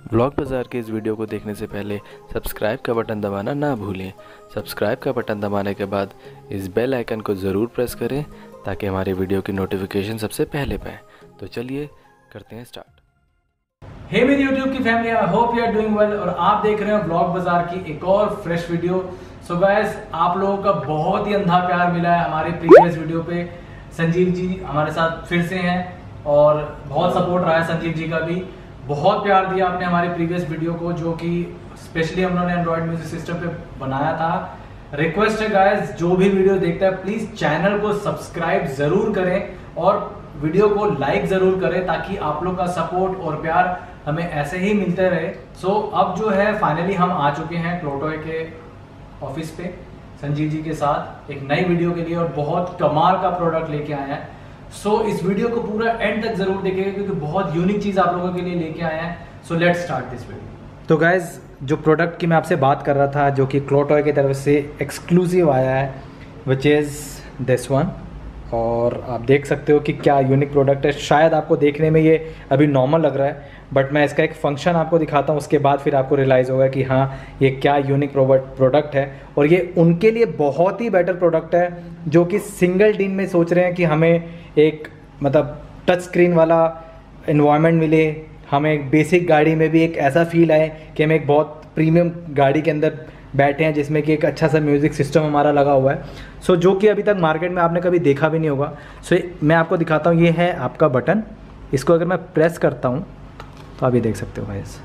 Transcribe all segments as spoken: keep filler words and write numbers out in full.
Vlog बाज़ार के इस वीडियो को देखने से पहले सब्सक्राइब का बटन दबाना ना भूलें। सब्सक्राइब का बटन दबाने के बाद इस बेल आइकन को ज़रूर प्रेस करें ताकि हमारे वीडियो की नोटिफिकेशन सबसे पहले पाएँ। तो चलिए करते हैं स्टार्ट। हे मेरी यूट्यूब की family, I hope you are doing well और आप देख रहे हैं व्लॉग बाज़ार की एक और फ्रेश वीडियो। सो गाइस, आप लोगों का बहुत ही अंधा प्यार मिला है हमारे प्रीवियस वीडियो पे। संजीव जी हमारे साथ फिर से हैं और बहुत सपोर्ट रहा है संजीव जी का भी। बहुत प्यार दिया आपने हमारे प्रीवियस वीडियो को, जो कि स्पेशली हम लोगों ने एंड्रॉइड म्यूजिक सिस्टम पे बनाया था। रिक्वेस्ट है गाइस, जो भी वीडियो देखता है प्लीज चैनल को सब्सक्राइब जरूर करें और वीडियो को लाइक जरूर करें ताकि आप लोग का सपोर्ट और प्यार हमें ऐसे ही मिलते रहे। सो so, अब जो है फाइनली हम आ चुके हैं क्लोटॉय के ऑफिस पे संजीव जी के साथ एक नई वीडियो के लिए और बहुत कमाल का प्रोडक्ट लेके आए हैं। सो so, इस वीडियो को पूरा एंड तक जरूर देखिएगा क्योंकि बहुत यूनिक चीज आप लोगों के लिए लेके आए हैं। So let's start this video. तो गाइज, जो प्रोडक्ट की मैं आपसे बात कर रहा था जो कि क्लोटॉय की तरफ से एक्सक्लूसिव आया है, विच इज़ दिस वन। और आप देख सकते हो कि क्या यूनिक प्रोडक्ट है। शायद आपको देखने में ये अभी नॉर्मल लग रहा है, बट मैं इसका एक फंक्शन आपको दिखाता हूँ, उसके बाद फिर आपको रियलाइज़ होगा कि हाँ ये क्या यूनिक प्रोडक्ट है। और ये उनके लिए बहुत ही बेटर प्रोडक्ट है जो कि सिंगल डिन में सोच रहे हैं कि हमें एक मतलब टच स्क्रीन वाला इन्वायरमेंट मिले, हमें एक बेसिक गाड़ी में भी एक ऐसा फील आए कि हम एक बहुत प्रीमियम गाड़ी के अंदर बैठे हैं जिसमें कि एक अच्छा सा म्यूज़िक सिस्टम हमारा लगा हुआ है। सो so, जो कि अभी तक मार्केट में आपने कभी देखा भी नहीं होगा। सो so, मैं आपको दिखाता हूँ, ये है आपका बटन। इसको अगर मैं प्रेस करता हूँ तो आप ये देख सकते हो गाइस,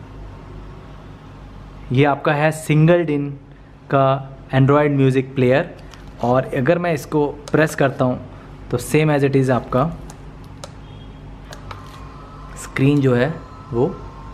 ये आपका है सिंगल डिन का एंड्रॉयड म्यूज़िक प्लेयर। और अगर मैं इसको प्रेस करता हूँ तो सेम एज इट इज़ आपका स्क्रीन जो है वो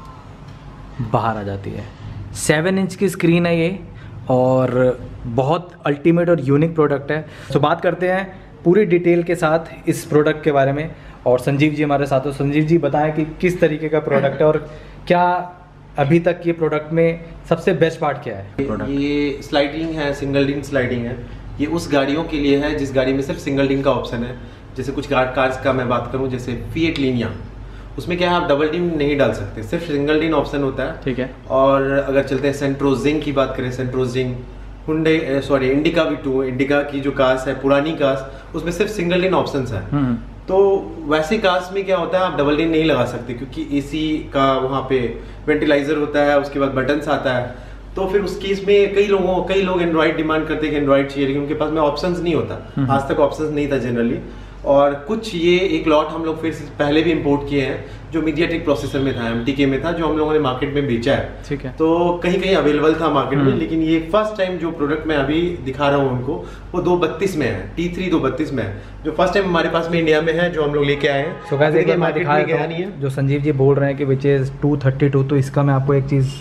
बाहर आ जाती है। सेवन इंच की स्क्रीन है ये और बहुत अल्टीमेट और यूनिक प्रोडक्ट है। तो बात करते हैं पूरी डिटेल के साथ इस प्रोडक्ट के बारे में। और संजीव जी हमारे साथ हो। संजीव जी बताएं कि किस तरीके का प्रोडक्ट है और क्या अभी तक ये प्रोडक्ट में सबसे बेस्ट पार्ट क्या है। प्रोडक्ट ये स्लाइडिंग है, सिंगल डिन स्लाइडिंग है। ये उस गाड़ियों के लिए है जिस गाड़ी में सिर्फ सिंगल डिन का ऑप्शन है। जैसे कुछ कार्स का मैं बात करूँ, जैसे फिएट लिनिया, उसमें क्या है आप डबल डिन नहीं डाल सकते, सिर्फ सिंगल डिन ऑप्शन होता है। ठीक है। और अगर चलते हैं सेंट्रोजिंग की बात करें, सेंट्रोजिंग हुंडई सॉरी इंडिका भी टू इंडिका की जो कार्स है, पुरानी कार्स, उसमें सिर्फ सिंगल डिन ऑप्शन है। तो वैसे कार्स में क्या होता है आप डबल डिन नहीं लगा सकते क्योंकि एसी का वहाँ पे वेंटिलाइजर होता है, उसके बाद बटन्स आता है। तो फिर उस केस में कई लोगों कई लोग एंड्रॉइड डिमांड करते हैं कि एंड्रॉइड चाहिए, लेकिन उनके पास में ऑप्शंस नहीं होता। आज तक ऑप्शंस नहीं था जनरली। और कुछ ये एक लॉट हम लोग फिर पहले भी इंपोर्ट किए हैं जो मीडियाटेक प्रोसेसर में था, एमटीके में था, जो हम लोगों ने मार्केट में बेचा है। ठीक है। तो कहीं कहीं अवेलेबल था मार्केट में, लेकिन ये फर्स्ट टाइम जो प्रोडक्ट मैं अभी दिखा रहा हूँ उनको, वो दो बत्तीस में है, टी थ्री दो बत्तीस में है, जो फर्स्ट टाइम हमारे पास में इंडिया में है, जो हम लोग लेके आए हैं। so, देखिए मैं दिखा रहा हूं, जो संजीव जी बोल रहे हैं कि which is two thirty two. तो इसका मैं आपको एक चीज़,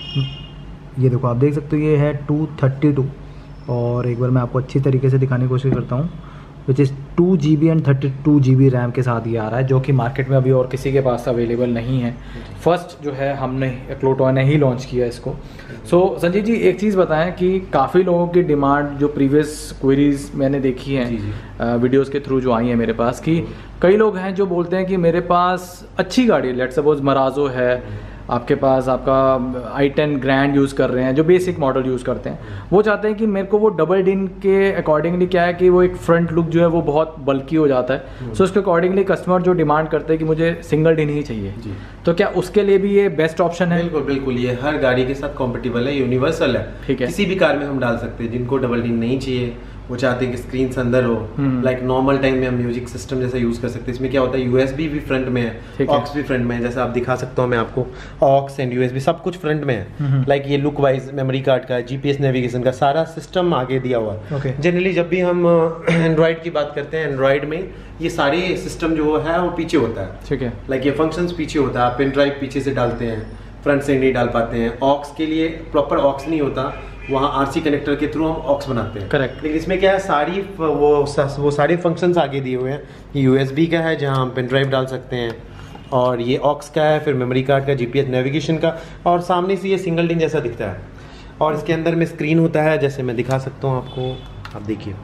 ये देखो आप देख सकते हो, ये है टू थर्टी टू। और एक बार मैं आपको अच्छी तरीके से दिखाने की कोशिश करता हूँ, which is two G B and thirty two G B RAM के साथ ये आ रहा है, जो कि मार्केट में अभी और किसी के पास अवेलेबल नहीं है। फर्स्ट जो है हमने क्लोटॉय ने ही लॉन्च किया इसको। सो so, संजीव जी एक चीज़ बताएं कि काफ़ी लोगों की डिमांड जो प्रीवियस क्वेरीज मैंने देखी हैं वीडियोस के थ्रू जो आई हैं मेरे पास, कि कई लोग हैं जो बोलते हैं कि मेरे पास अच्छी गाड़ी है, लेट्स सपोज मराजो है आपके पास, आपका आई टेन ग्रैंड यूज़ कर रहे हैं, जो बेसिक मॉडल यूज़ करते हैं, वो चाहते हैं कि मेरे को वो डबल डिन के अकॉर्डिंगली क्या है कि वो एक फ्रंट लुक जो है वो बहुत बल्की हो जाता है। सो उसके अकॉर्डिंगली कस्टमर जो डिमांड करते हैं कि मुझे सिंगल डिन ही चाहिए, तो क्या उसके लिए भी ये बेस्ट ऑप्शन है? बिल्कुल बिल्कुल, ये हर गाड़ी के साथ कॉम्पेटिबल है, यूनिवर्सल है। ठीक है। किसी भी कार में हम डाल सकते हैं। जिनको डबल डिन नहीं चाहिए, वो चाहते हैं कि स्क्रीन से अंदर हो, लाइक नॉर्मल टाइम में हम म्यूजिक सिस्टम जैसा यूज कर सकते हैं। इसमें क्या होता है यूएसबी भी फ्रंट में है, ऑक्स भी फ्रंट में है, जैसा आप दिखा सकता हूँ मैं आपको, ऑक्स एंड यूएसबी सब कुछ फ्रंट में है। लाइक ये लुक वाइज मेमोरी कार्ड का, जीपीएस नेविगेशन का सारा सिस्टम आगे दिया हुआ है। जनरली जब भी हम एंड्रॉइड की बात करते हैं, एंड्रॉइड में ये सारे सिस्टम जो है वो पीछे होता है। ठीक है। लाइक ये फंक्शंस पीछे होता है, आप पेन ड्राइव पीछे से डालते हैं, फ्रंट से नहीं डाल पाते हैं। ऑक्स के लिए प्रॉपर ऑक्स नहीं होता, वहाँ आरसी कनेक्टर के थ्रू हम ऑक्स बनाते हैं। करेक्ट। लेकिन इसमें क्या है, सारी वो वो सारे फंक्शंस आगे दिए हुए हैं। ये यूएसबी का है जहाँ हम पेन ड्राइव डाल सकते हैं, और ये ऑक्स का है, फिर मेमोरी कार्ड का, जीपीएस नेविगेशन का, और सामने से ये सिंगल डिन जैसा दिखता है। और इसके अंदर में स्क्रीन होता है, जैसे मैं दिखा सकता हूँ आपको, आप देखिए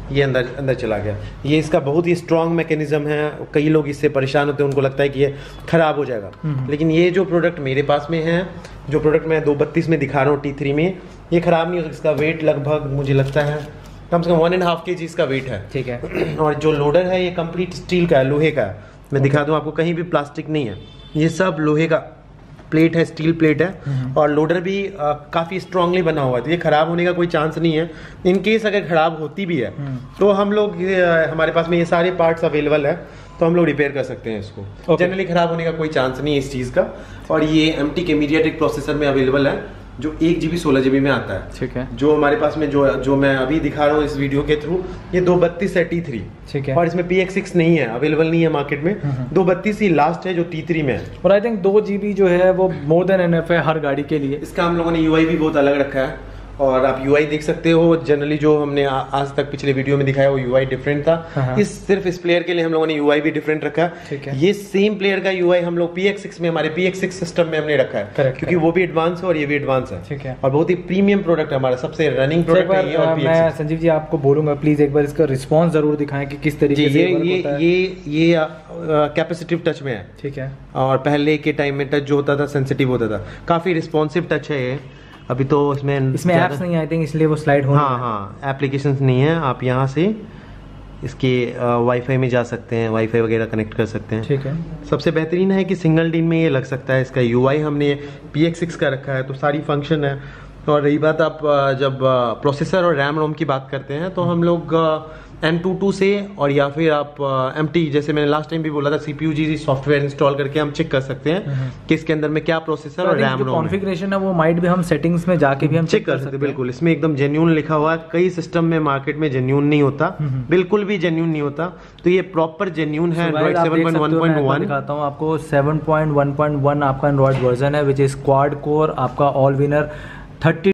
ये अंदर अंदर चला गया। ये इसका बहुत ही स्ट्रॉन्ग मैकेनिज्म है। कई लोग इससे परेशान होते हैं, उनको लगता है कि ये ख़राब हो जाएगा, लेकिन ये जो प्रोडक्ट मेरे पास में है, जो प्रोडक्ट मैं दो बत्तीस में दिखा रहा हूँ टी थ्री में, ये ख़राब नहीं हो सकता। इसका वेट लगभग मुझे लगता है कम से कम वन एंड हाफ के जी इसका वेट है। ठीक है। और जो लोडर है ये कंप्लीट स्टील का है, लोहे का है। मैं दिखा दूँ आपको, कहीं भी प्लास्टिक नहीं है, ये सब लोहे का प्लेट है, स्टील प्लेट है। और लोडर भी आ, काफ़ी स्ट्रांगली बना हुआ है, तो ये ख़राब होने का कोई चांस नहीं है। इन केस अगर ख़राब होती भी है तो हम लोग, हमारे पास में ये सारे पार्ट्स अवेलेबल है, तो हम लोग रिपेयर कर सकते हैं इसको। Generally okay. ख़राब होने का कोई चांस नहीं है इस चीज़ का। और ये एम टी के मीडियाटेक प्रोसेसर में अवेलेबल है, जो एक जी बी सोलह जी बी में आता है। ठीक है। जो हमारे पास में जो जो मैं अभी दिखा रहा हूँ इस वीडियो के थ्रू, ये दो बत्तीस है टी थ्री। ठीक है। और इसमें पी एक्स सिक्स नहीं है, अवेलेबल नहीं है मार्केट में। दो बत्तीस ही लास्ट है जो टी थ्री में है। और आई थिंक दो जी बी जो है वो मोर देन एनफ है हर गाड़ी के लिए। इसका हम लोगों ने यूआई भी बहुत अलग रखा है, और आप यूआई देख सकते हो। जनरली जो हमने आ, आज तक पिछले वीडियो में दिखाया वो यूआई डिफरेंट था। इस सिर्फ इस प्लेयर के लिए हम लोगों ने यूआई भी डिफरेंट रखा है। ये सेम प्लेयर का यूआई हम लोग पी एक्स सिक्स में, हमारे पी एक्स सिक्स सिस्टम में हमने रखा है। Correct, क्योंकि वो भी एडवांस है और ये भी एडवांस है। ठीक है। और बहुत ही प्रीमियम प्रोडक्ट है हमारा, सबसे रनिंग प्रोडक्ट है ये। और मैं संजीव जी आपको बोलूंगा प्लीज एक बार इसका रिस्पॉन्स जरूर दिखाएं कि किस तरीके से ये ये ये ये कैपेसिटिव टच में है। ठीक है। और पहले के टाइम में टच जो होता था सेंसिटिव होता था, काफी रिस्पॉन्सिव टच है ये। अभी तो इसमें इसमें ऐप्स नहीं आई थिंक, इसलिए वो स्लाइड होने। हाँ हाँ, एप्लीकेशंस नहीं है। आप यहाँ से इसके वाईफाई में जा सकते हैं, वाईफाई वगैरह कनेक्ट कर सकते हैं। ठीक है। सबसे बेहतरीन है कि सिंगल डिन में ये लग सकता है। इसका यूआई हमने पी एक्स सिक्स का रखा है, तो सारी फंक्शन है। और रही बात, आप जब प्रोसेसर और रैम रोम की बात करते हैं, तो हम लोग एम टू टू से, और या फिर आप एम टी, जैसे मैंने लास्ट टाइम भी बोला था, सीपीयू जी सॉफ्टवेयर इंस्टॉल करके हम चेक कर सकते हैं कि इसके अंदर में क्या प्रोसेसर और रैम रोम कॉन्फ़िगरेशन है, वो माइट भी हम सेटिंग्स में जाके भी हम चेक कर सकते हैं। बिल्कुल, इसमें एकदम जेन्यून लिखा हुआ है। कई सिस्टम में मार्केट में जेन्यून नहीं होता, बिल्कुल भी जेन्यून नहीं होता, तो ये प्रॉपर जेन्यून है। Android seven point one point one दिखाता हूँ आपको। Seven point one point one आपका एंड्रॉइड वर्जन है, विच इज क्वाड कोर, आपका ऑल विनर थर्टी